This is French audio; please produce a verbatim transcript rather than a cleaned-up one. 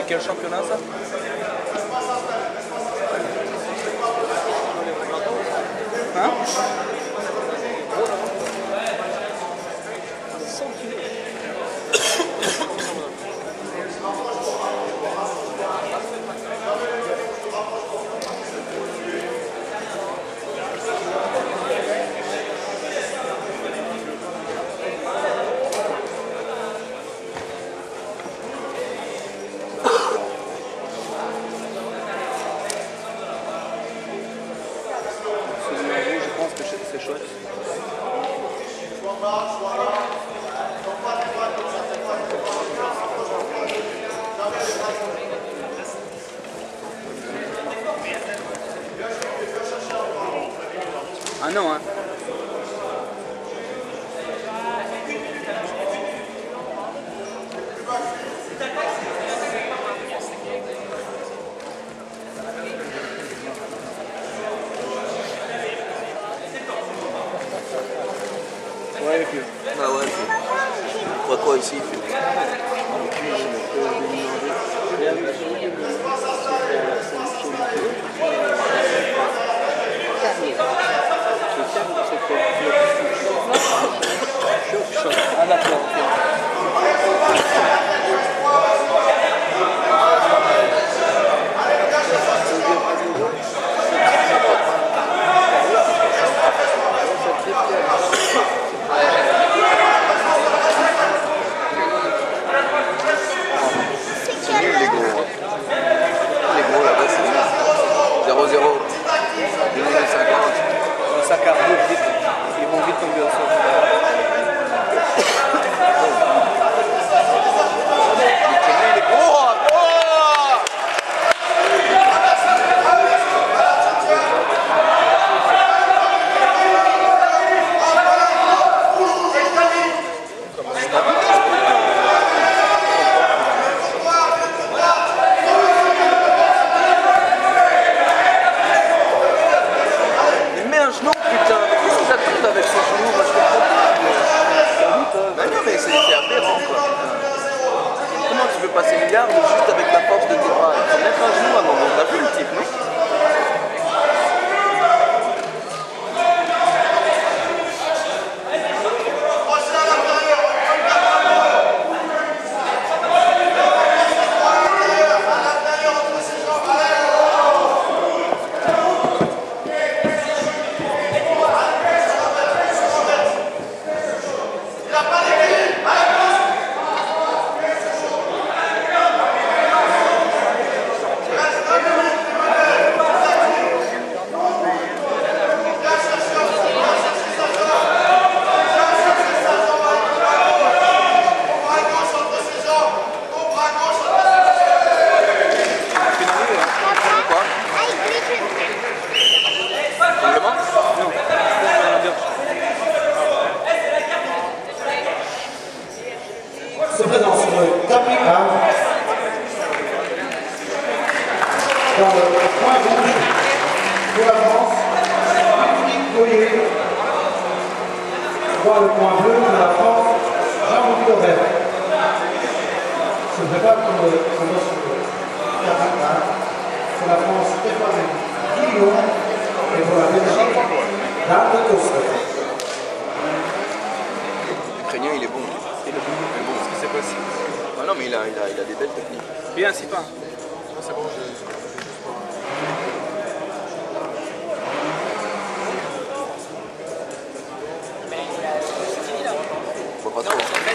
C'est quel championnat ça? Hein? C'est chouette. Ah non, hein. Ouais, le vieux. Bah ouais, c'est... Quoi quoi ici, il fait... Ah d'accord, ok. zéro zéro, deux minutes cinquante. Ça carbure vite, ils vont vite tomber au sol. Il est gros. Avec son genou, moi je comprends pas. Mais non, mais c'est aberrant quoi. Comment tu peux passer une garde juste avec la force de tes bras? Il faut mettre un genou à un moment. T'as vu le type, non? Se présente sur le tapis grave dans le point rouge pour la France, Patrick Goyer. Dans le point bleu pour la France, Jean-Louis Lorraine. Se prépare pour le combat sur le tapis grave pour la France, Stéphane Guillaume et pour la Belgique, Dan de Coster. L'Ukrainien il est bon. Il est bon. Mais bon, ce qui s'est passé. Ah non, mais il a, il a, il a des belles techniques. Bien, c'est pas. C'est bon, je... Faut pas trop.